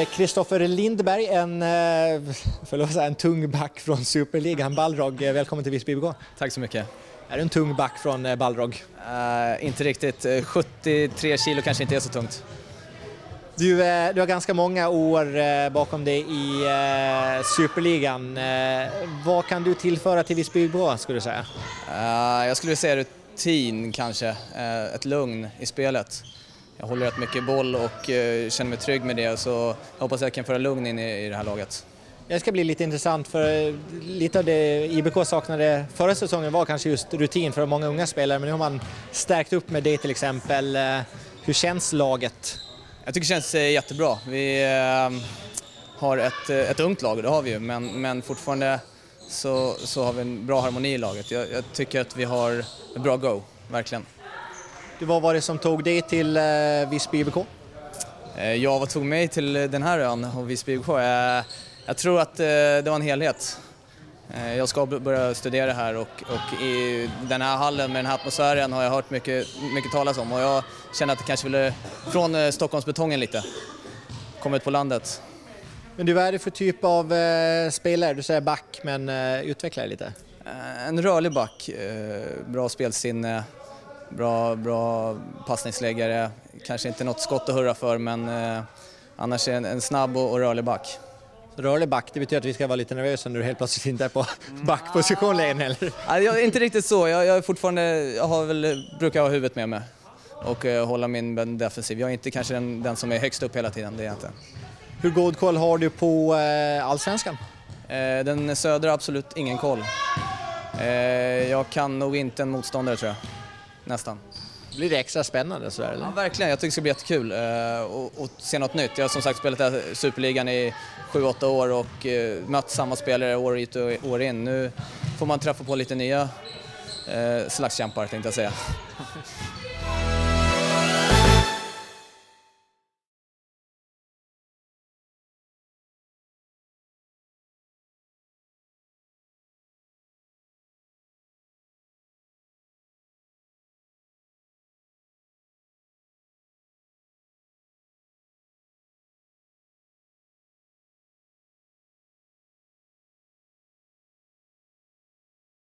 Kristoffer Lindberg, en tung back från Superligan, Balrog. Välkommen till Visby IBK. Tack så mycket. Är du en tung back från Balrog? Inte riktigt. 73 kilo kanske inte är så tungt. Du har ganska många år bakom dig i Superligan. Vad kan du tillföra till Visby IBK, skulle du säga? Jag skulle säga rutin kanske. Ett lugn i spelet. Jag håller rätt mycket boll och känner mig trygg med det, så jag hoppas jag kan föra lugn in i det här laget. Det ska bli lite intressant, för lite av det IBK saknade förra säsongen var kanske just rutin för många unga spelare, men nu har man stärkt upp med det till exempel. Hur känns laget? Jag tycker det känns jättebra. Vi har ett ungt lag, det har vi ju, men fortfarande så har vi en bra harmoni i laget. Jag tycker att vi har ett bra go, verkligen. Vad var det som tog dig till Visby IBK? Vad tog mig till den här ön och Visby IBK? Jag tror att det var en helhet. Jag ska börja studera här och i den här hallen med den här atmosfären har jag hört mycket talas om. Och jag känner att det kanske ville från Stockholmsbetongen lite. Komma ut på landet. Men du, vad är det för typ av spelare? Du säger back, men utveckla lite. En rörlig back, bra spelsinne, bra passningsläggare. Kanske inte något skott att hurra för, men annars är en snabb och rörlig back. Rörlig back, det betyder att vi ska vara lite nervösa när du helt plötsligt inte är på backposition längre, eller? Jag är inte riktigt så. Jag är fortfarande, brukar ha huvudet med mig och hålla min defensiv. Jag är inte kanske den som är högst upp hela tiden, det är jag inte. Hur god koll har du på Allsvenskan? Den södra absolut ingen koll. Jag kan nog inte en motståndare, tror jag. Nästan. Blir det extra spännande så där, eller? Ja, verkligen. Jag tycker det ska bli jättekul att se något nytt. Jag har som sagt spelat här Superligan i 7-8 år och mött samma spelare år ut och år in. Nu får man träffa på lite nya slagskämpar, tänkte jag säga.